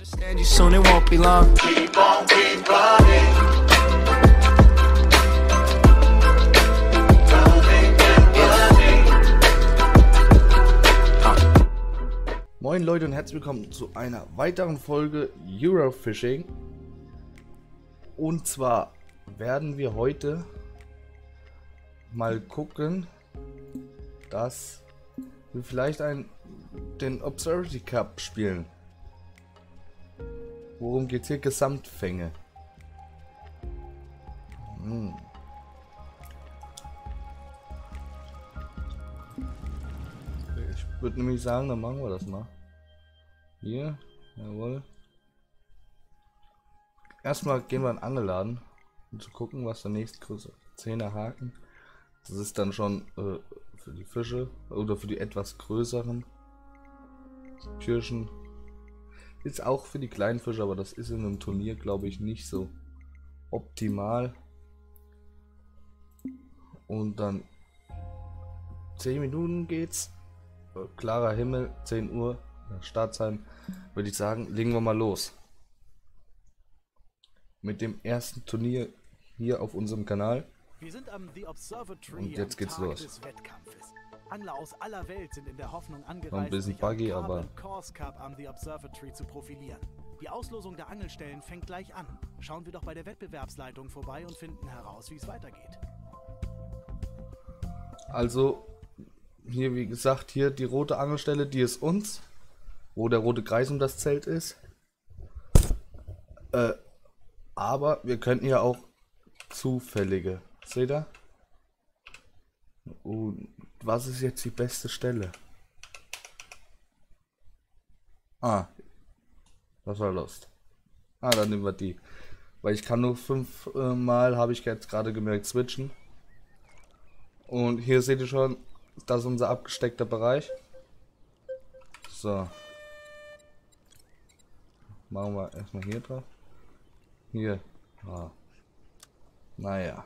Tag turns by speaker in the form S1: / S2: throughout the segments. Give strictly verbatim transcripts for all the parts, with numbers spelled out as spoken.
S1: Understand you soon, it won't be long. Keep on, keep running.
S2: Moin Leute und herzlich willkommen zu einer weiteren Folge Eurofishing. Und zwar werden wir heute mal gucken, dass wir vielleicht ein, den Observatory Cup spielen. Worum geht's hier? Gesamtfänge. Hm. Ich würde nämlich sagen, dann machen wir das mal. Hier, jawohl. Erstmal gehen wir in den Angelladen, um zu gucken, was der nächstgrößere zehner Haken. Das ist dann schon äh, für die Fische oder für die etwas größeren Kirschen. Ist auch für die kleinen Fische, aber das ist in einem Turnier, glaube ich, nicht so optimal. Und dann zehn Minuten geht's. Klarer Himmel, zehn Uhr, Startzeit, würde ich sagen, legen wir mal los. Mit dem ersten Turnier hier auf unserem Kanal.
S3: Wir sind am The Observatory.
S2: Und jetzt geht's los.
S3: Des Wettkampfes. Angler aus aller Welt sind in der Hoffnung angereist,
S2: Noch ein bisschen
S3: sich
S2: buggy,
S3: am
S2: aber
S3: Course Cup am The Observatory zu profilieren. Die Auslosung der Angelstellen fängt gleich an. Schauen wir doch bei der Wettbewerbsleitung vorbei und finden heraus, wie es weitergeht.
S2: Also hier, wie gesagt, hier die rote Angelstelle, die ist uns, wo der rote Kreis um das Zelt ist. Äh, aber wir könnten ja auch zufällige, seht ihr? Und was ist jetzt die beste Stelle? Ah, das war Lust. Ah, dann nehmen wir die, weil ich kann nur fünf äh, Mal, habe ich jetzt gerade gemerkt, switchen. Und hier seht ihr schon, das ist unser abgesteckter Bereich. So. Machen wir erstmal hier drauf. Hier. Ah. Naja.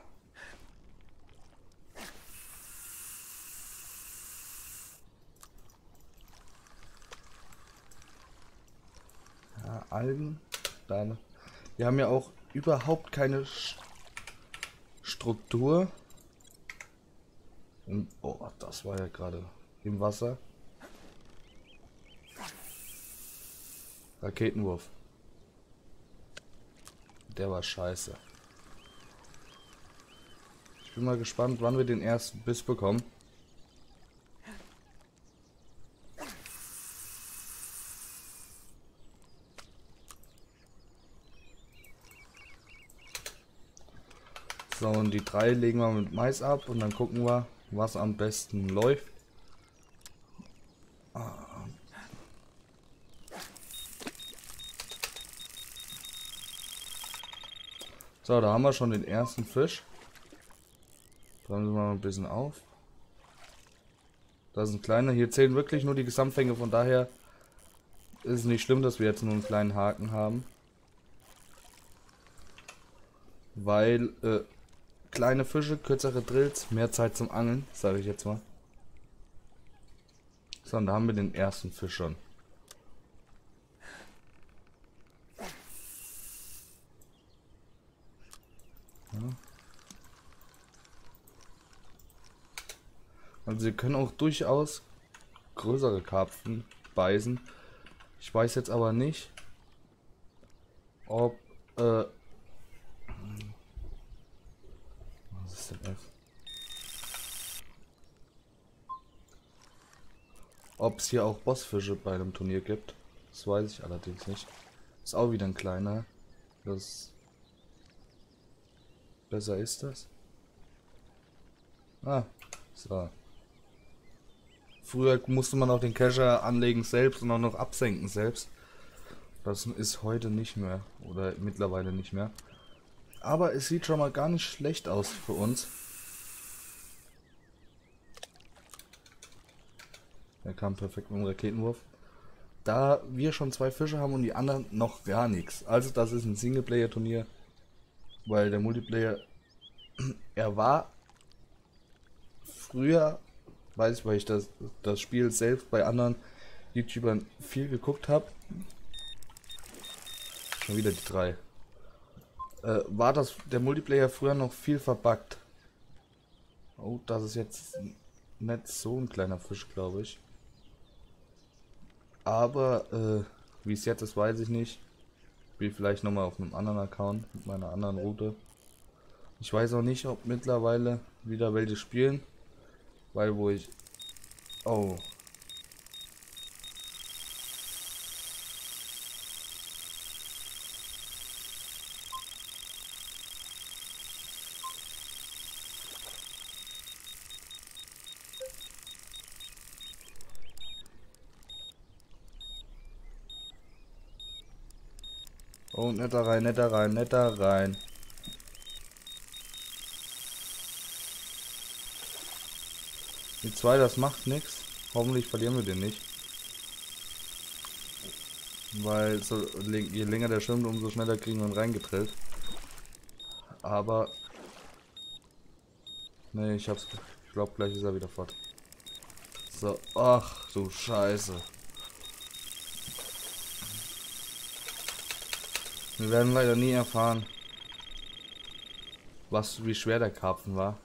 S2: Ja, Algen. Dann. Wir haben ja auch überhaupt keine St- Struktur. Und, oh, das war ja gerade im Wasser. Raketenwurf. Der war scheiße. Ich bin mal gespannt, wann wir den ersten Biss bekommen. So, und die drei legen wir mit Mais ab und dann gucken wir, was am besten läuft. Ah. So, da haben wir schon den ersten Fisch. Dann wir mal ein bisschen auf. Das ist ein kleiner. Hier zählen wirklich nur die Gesamtfänge, von daher ist es nicht schlimm, dass wir jetzt nur einen kleinen Haken haben. Weil äh, kleine Fische, kürzere Drills, mehr Zeit zum Angeln, sage ich jetzt mal. So, und da haben wir den ersten Fisch schon. Ja. Also sie können auch durchaus größere Karpfen beißen. Ich weiß jetzt aber nicht, ob äh, ob es hier auch Bossfische bei einem Turnier gibt. Das weiß ich allerdings nicht. Ist auch wieder ein kleiner. Das besser ist das. Ah, so. Früher musste man auch den Kescher anlegen selbst und auch noch absenken selbst. Das ist heute nicht mehr oder mittlerweile nicht mehr. Aber es sieht schon mal gar nicht schlecht aus für uns. Er kam perfekt mit dem Raketenwurf. Da wir schon zwei Fische haben und die anderen noch gar nichts. Also das ist ein Singleplayer-Turnier. Weil der Multiplayer, er war früher, weiß ich, weil ich das, das Spiel selbst bei anderen YouTubern viel geguckt habe. Schon wieder die drei. Äh, war das der Multiplayer früher noch viel verbuggt? Oh, das ist jetzt nicht so ein kleiner Fisch, glaube ich. Aber äh, wie es jetzt ist, weiß ich nicht. Spiel vielleicht nochmal auf einem anderen Account mit meiner anderen Route. Ich weiß auch nicht, ob mittlerweile wieder welche spielen, weil wo ich... Oh. Oh, nicht da rein, nicht da rein, nicht da rein. Die zwei, das macht nichts. Hoffentlich verlieren wir den nicht. Weil so, je länger der schwimmt, umso schneller kriegen wir ihn reingetrillt. Aber... Ne, ich hab's... Ich glaube, gleich ist er wieder fort. So, ach du Scheiße. Wir werden leider nie erfahren, was, wie schwer der Karpfen war.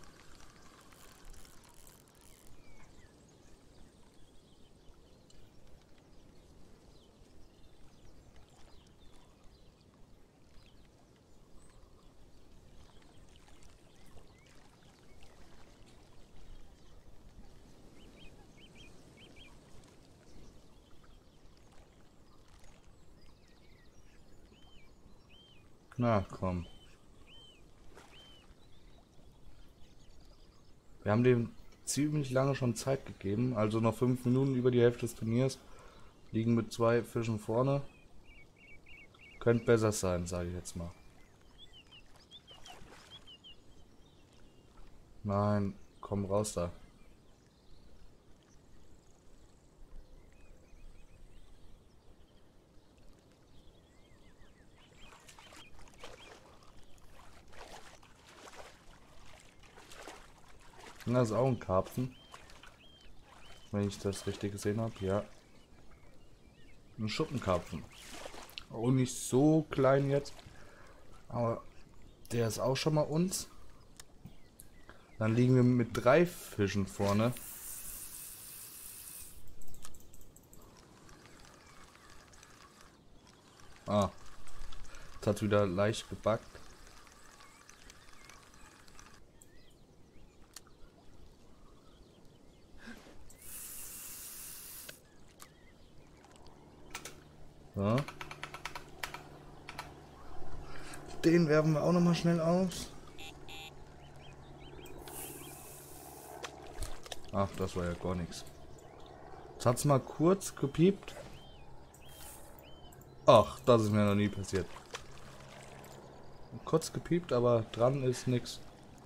S2: Na komm. Wir haben dem ziemlich lange schon Zeit gegeben, also noch fünf Minuten über die Hälfte des Turniers. Liegen mit zwei Fischen vorne. Könnte besser sein, sage ich jetzt mal. Nein, komm raus da. Das ist auch ein Karpfen. Wenn ich das richtig gesehen habe, ja. Ein Schuppenkarpfen. Auch nicht so klein jetzt. Aber der ist auch schon mal uns. Dann liegen wir mit drei Fischen vorne. Ah. Das hat wieder leicht gebackt. So. Den werfen wir auch noch mal schnell aus. Ach, das war ja gar nichts. Jetzt hat's mal kurz gepiept. Ach, das ist mir noch nie passiert. Kurz gepiept, aber dran ist nichts.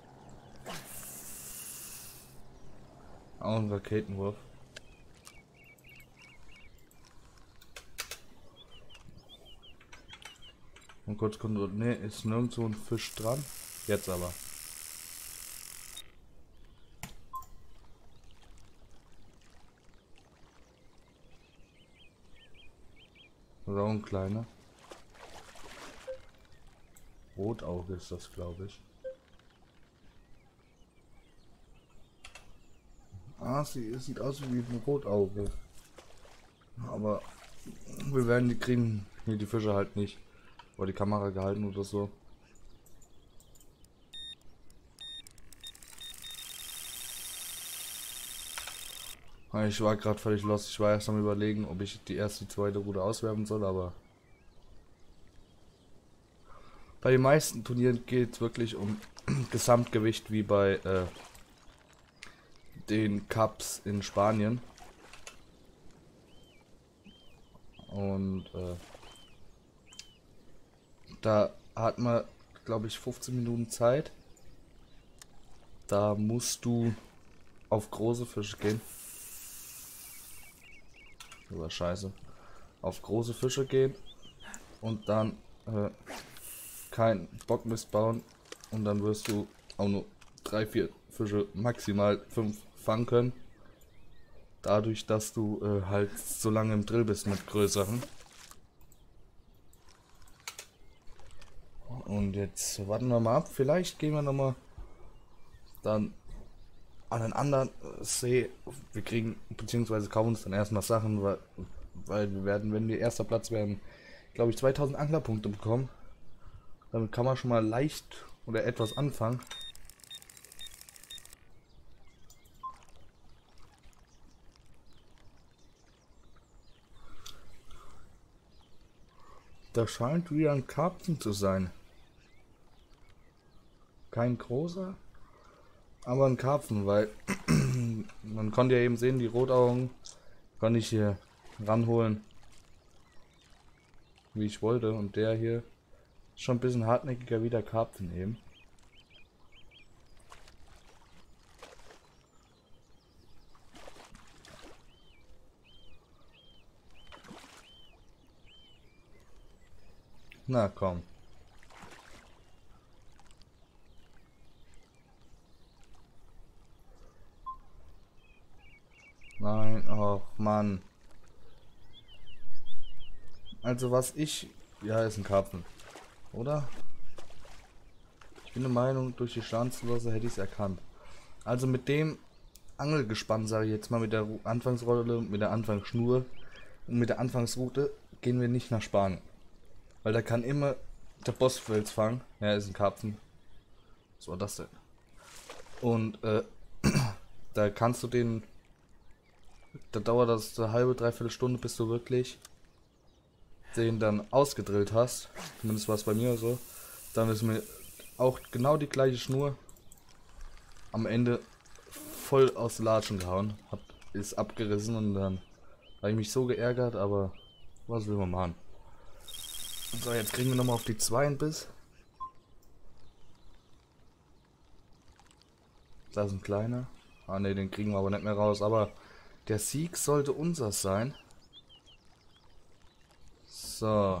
S2: Auch ein Raketenwurf. Und kurz kommt, ne, ist nirgendwo ein Fisch dran. Jetzt aber. So ein kleiner. Rotauge ist das, glaube ich. Ah, sie sieht aus wie ein Rotauge. Aber wir werden die kriegen. Hier die Fische halt nicht. Oder die Kamera gehalten oder so. Ich war gerade völlig lost. Ich war erst am Überlegen, ob ich die erste, die zweite Route auswerfen soll, aber bei den meisten Turnieren geht es wirklich um Gesamtgewicht wie bei äh, den Cups in Spanien. Und äh, da hat man, glaube ich, fünfzehn Minuten Zeit. Da musst du auf große Fische gehen. Oder scheiße. Auf große Fische gehen und dann äh, kein Bockmist bauen und dann wirst du auch nur drei, vier Fische, maximal fünf fangen können. Dadurch, dass du äh, halt so lange im Drill bist mit größeren. Und jetzt warten wir mal ab. Vielleicht gehen wir noch mal dann an einen anderen See. Wir kriegen, beziehungsweise kaufen uns dann erstmal Sachen, weil, weil wir werden, wenn wir erster Platz werden, glaube ich, zweitausend Anglerpunkte bekommen. Damit kann man schon mal leicht oder etwas anfangen. Da scheint wieder ein Karpfen zu sein. Kein großer, aber ein Karpfen, weil man konnte ja eben sehen, die Rotaugen kann ich hier ranholen, wie ich wollte. Und der hier ist schon ein bisschen hartnäckiger wie der Karpfen eben. Na komm. Nein, ach Mann. Also was ich... Ja, ist ein Karpfen. Oder? Ich bin der Meinung, durch die Schanzenlose hätte ich es erkannt. Also mit dem Angelgespann, sage ich jetzt mal, mit der Anfangsrolle, mit der Anfangsschnur und mit der Anfangsroute gehen wir nicht nach Spanien. Weil da kann immer der Bossfels fangen. Ja, ist ein Karpfen. Was war das denn? Und äh, da kannst du den... Da dauert das eine halbe, dreiviertel Stunde, bis du wirklich den dann ausgedrillt hast. Zumindest war es bei mir so. Dann ist mir auch genau die gleiche Schnur am Ende voll aus Latschen gehauen. Hab, ist abgerissen und dann habe ich mich so geärgert, aber was will man machen? So, jetzt kriegen wir nochmal auf die zwei einen Biss. Da ist ein kleiner. Ah ne, den kriegen wir aber nicht mehr raus. Aber der Sieg sollte unser sein. So.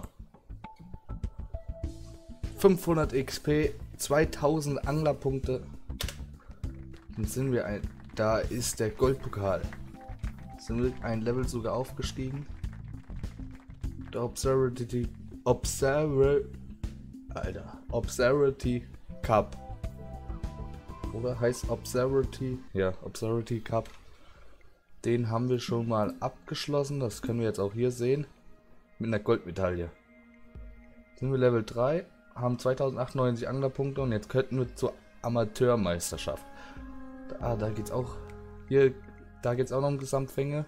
S2: fünfhundert X P, zweitausend Anglerpunkte. Dann sind wir ein... Da ist der Goldpokal. Sind wir ein Level sogar aufgestiegen. Der Observatory... Observer... Alter. Observatory Cup. Oder heißt Observatory? Ja, Observatory Cup. Den haben wir schon mal abgeschlossen. Das können wir jetzt auch hier sehen. Mit einer Goldmedaille. Sind wir Level drei. Haben zweitausendachthundertneunzig Anglerpunkte. Und jetzt könnten wir zur Amateurmeisterschaft. Ah, da geht's auch. Hier, da geht's auch noch um Gesamtfänge.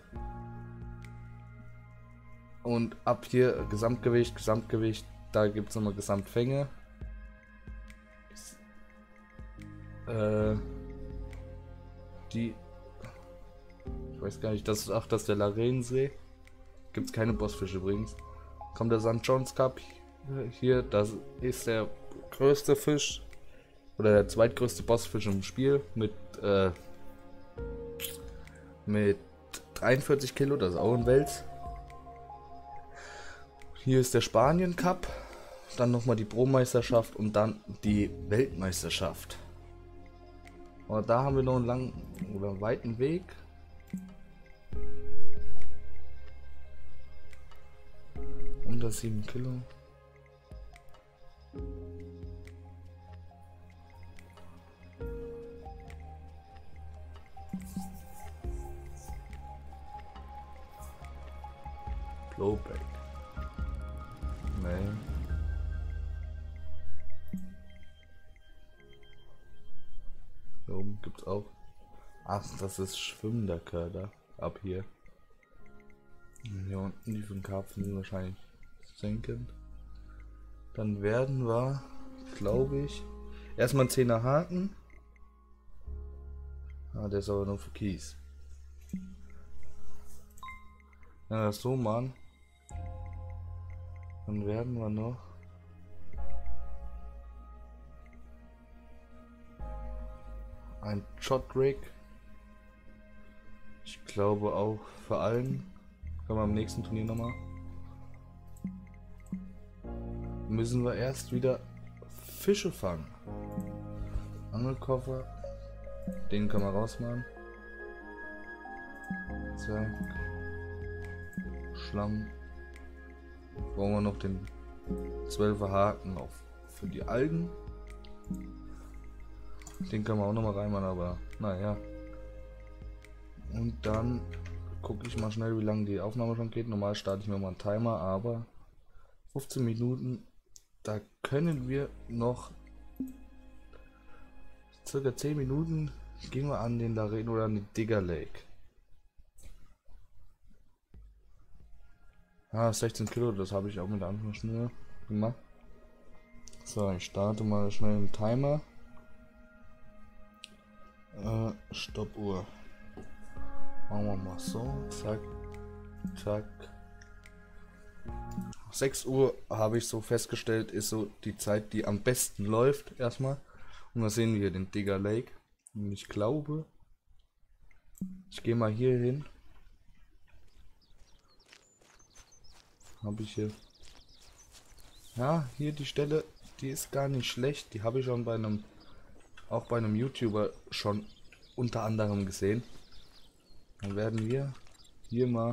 S2: Und ab hier Gesamtgewicht, Gesamtgewicht. Da gibt's nochmal Gesamtfänge. Äh, die... Ich weiß gar nicht, das ist, ach, das ist der Larensee. Gibt's keine Bossfische übrigens. Kommt der Sankt John's Cup hier, das ist der größte Fisch oder der zweitgrößte Bossfisch im Spiel mit äh, mit dreiundvierzig Kilo, das ist auch ein Wels. Hier ist der Spanien Cup, dann nochmal die Pro-Meisterschaft und dann die Weltmeisterschaft. Und da haben wir noch einen langen oder einen weiten Weg. Unter sieben Kilo. Blowback. Nein. Hier oben gibt's auch. Ach, das ist schwimmender Köder. Ab hier. Hier unten die fünf Karpfen sind wahrscheinlich sinkend. Dann werden wir, glaube ich, erstmal einen zehner Haken. Ah, der ist aber nur für Kies. Ja, das so machen. Dann werden wir noch ein Shot Rig. Ich glaube auch für allen. Können wir am nächsten Turnier nochmal. Müssen wir erst wieder Fische fangen. Angelkoffer. Den können wir rausmachen. Zack. Schlamm. Brauchen wir noch den zwölfer Haken auf für die Algen. Den können wir auch noch mal reinmachen, aber naja. Und dann gucke ich mal schnell, wie lange die Aufnahme schon geht. Normal starte ich mir mal einen Timer, aber fünfzehn Minuten, da können wir noch circa zehn Minuten gehen wir an den Laredo oder an den Digger Lake. Ah, sechzehn Kilo, das habe ich auch mit der anderen Schnur gemacht. So, ich starte mal schnell einen Timer. Äh, Stoppuhr. Machen wir mal so. Zack. Zack. sechs Uhr habe ich so festgestellt, ist so die Zeit, die am besten läuft erstmal. Und da sehen wir den Digger Lake. Und ich glaube, ich gehe mal hier hin. Habe ich hier. Ja, hier die Stelle, die ist gar nicht schlecht. Die habe ich schon bei einem, auch bei einem YouTuber schon unter anderem gesehen. Dann werden wir hier mal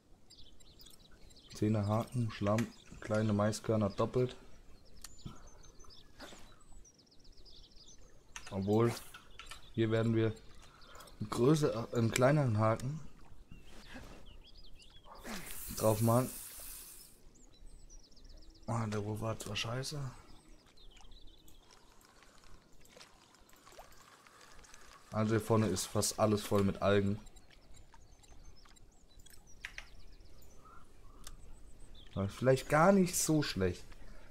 S2: Zähne Haken, Schlamm, kleine Maiskörner doppelt. Obwohl, hier werden wir einen, größer, einen kleineren Haken drauf machen. Ah, der Wurf war zwar scheiße. Also hier vorne ist fast alles voll mit Algen. Aber vielleicht gar nicht so schlecht.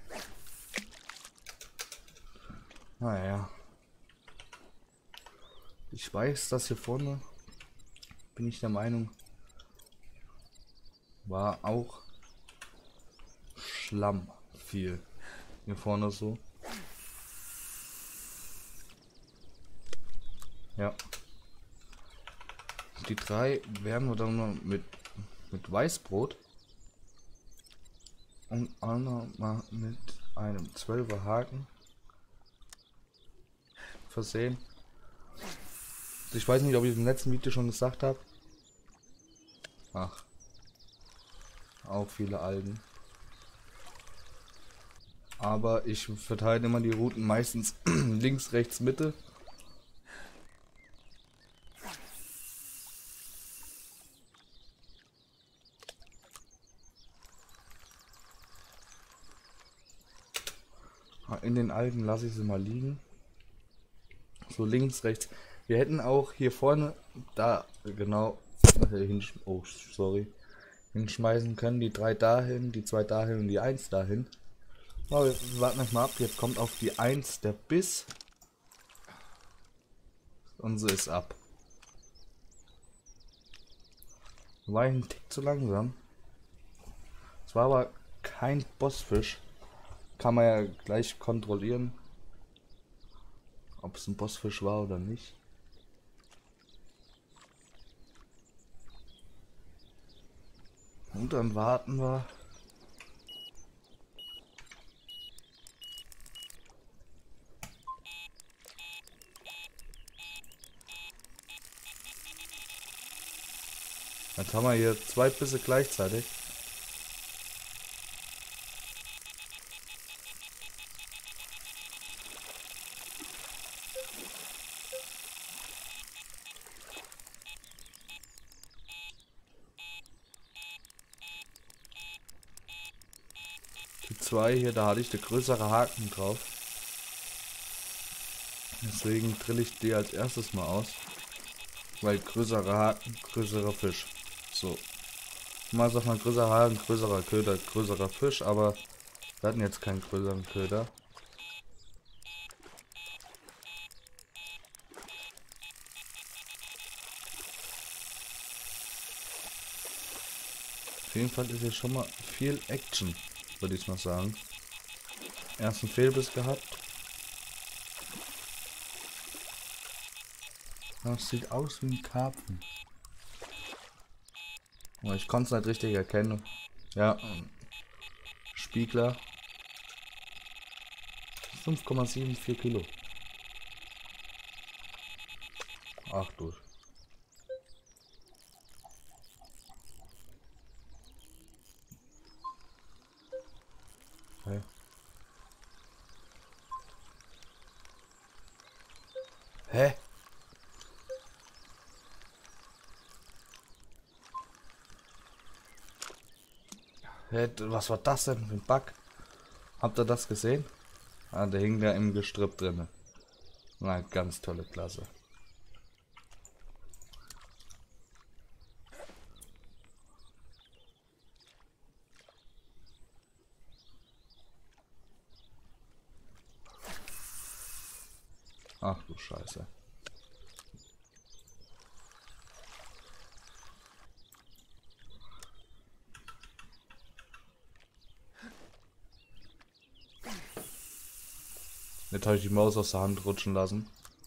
S2: Naja. Ich weiß, dass hier vorne, bin ich der Meinung, war auch Schlamm viel. Hier vorne so. Ja. Die drei werden wir dann mal mit, mit Weißbrot und auch mal mit einem zwölfer Haken versehen. Ich weiß nicht, ob ich im letzten Video schon gesagt habe. Ach. Auch viele Algen. Aber ich verteile immer die Routen meistens links, rechts, Mitte. In den Algen lasse ich sie mal liegen. So links, rechts. Wir hätten auch hier vorne, da genau, hinsch oh, sorry, hinschmeißen können. Die drei dahin, die zwei dahin und die eins dahin. Aber wir warten erstmal ab. Jetzt kommt auf die eins der Biss. Und sie ist ab. War ein Tick zu langsam. Es war aber kein Bossfisch. Kann man ja gleich kontrollieren, ob es ein Bossfisch war oder nicht. Und dann warten wir. Jetzt haben wir hier zwei Bisse gleichzeitig. Die zwei hier, da hatte ich der größere Haken drauf. Deswegen drill ich die als erstes mal aus. Weil größere Haken, größerer Fisch. So. Mal sagt man größerer Haken, größerer Köder, größerer Fisch, aber wir hatten jetzt keinen größeren Köder. Auf jeden Fall ist hier schon mal viel Action, würde ich mal sagen. Ersten Fehlbiss gehabt. Das sieht aus wie ein Karpfen. Aber ich konnte es nicht richtig erkennen. Ja, Spiegler. fünf Komma vierundsiebzig Kilo. Ach du. Okay. Hä? Hä, was war das denn für ein Bug? Habt ihr das gesehen? Ah, der hing da im Gestrüpp drin. Na, ganz tolle Klasse. Ach du Scheiße. Jetzt habe ich die Maus aus der Hand rutschen lassen.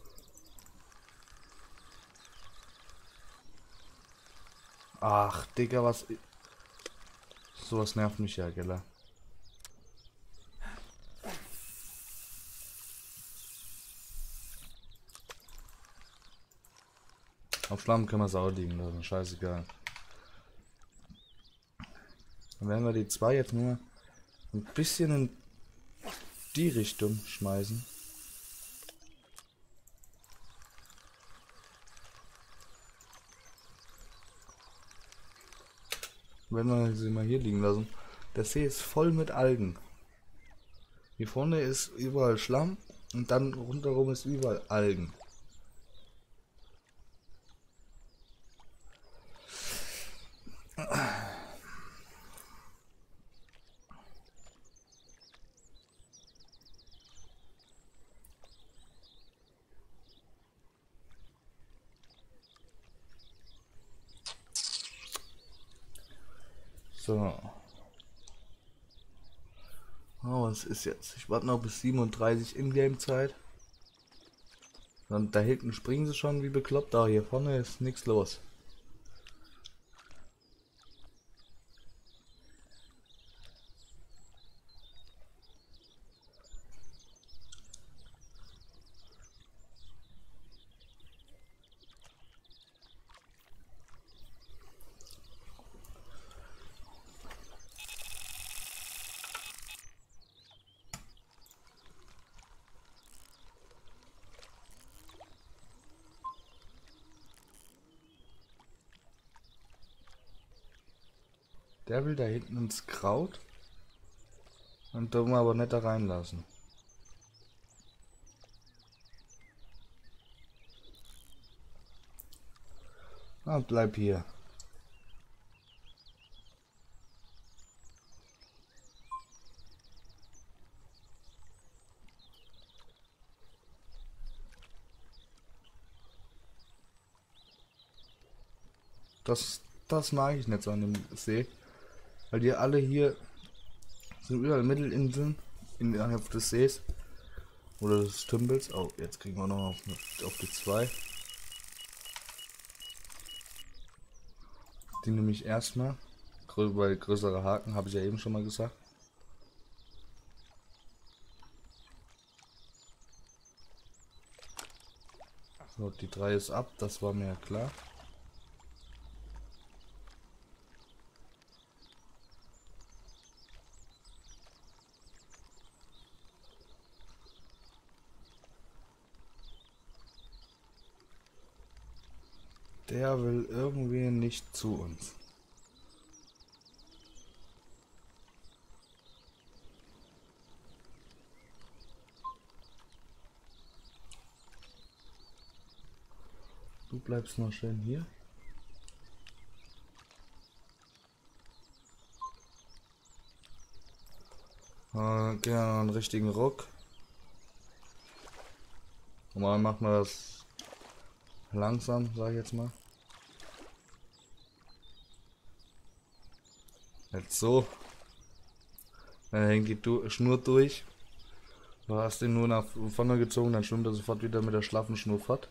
S2: Ach, Digga, was... Sowas nervt mich ja, Gella. Auf Schlamm können wir es auch liegen lassen, scheißegal. Dann werden wir die zwei jetzt nur ein bisschen in die Richtung schmeißen. Wenn wir sie mal hier liegen lassen. Der See ist voll mit Algen. Hier vorne ist überall Schlamm und dann rundherum ist überall Algen. So. Oh, was ist jetzt? Ich warte noch bis siebenunddreißig Ingame-Zeit. Und da hinten springen sie schon wie bekloppt. Da hier vorne ist nichts los. Der will da hinten ins Kraut und da aber nicht da reinlassen. Ah, bleib hier. Das, das mag ich nicht so an dem See. Weil die alle hier sind überall Mittelinseln innerhalb des Sees oder des Tümpels. Oh, jetzt kriegen wir noch auf, auf die zwei. Die nehme ich erstmal, weil größere Haken habe ich ja eben schon mal gesagt. So, die drei ist ab, das war mir ja klar. Der will irgendwie nicht zu uns. Du bleibst noch schön hier. Äh, gerne einen richtigen Ruck. Normal macht man das langsam, sag ich jetzt mal. Jetzt so. Dann hängt die du Schnur durch. Du hast den nur nach vorne gezogen, dann schwimmt er sofort wieder mit der schlaffen Schnur fort.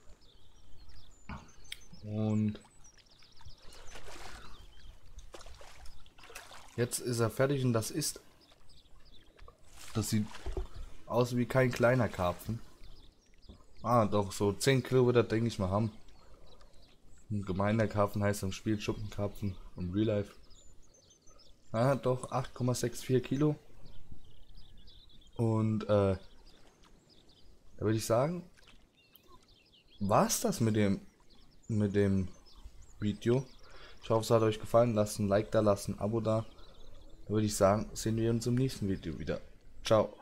S2: Und jetzt ist er fertig und das ist... Das sieht aus wie kein kleiner Karpfen. Ah, doch, so zehn Kilo wird er, denke ich mal, haben. Ein gemeiner Karpfen heißt im Spiel Schuppenkarpfen im Real Life. Ah, doch, acht Komma vierundsechzig Kilo. Und, äh, da würde ich sagen, war's das mit dem mit dem Video. Ich hoffe, es hat euch gefallen. Lasst ein Like da, lasst ein Abo da. Dann würde ich sagen, sehen wir uns im nächsten Video wieder. Ciao.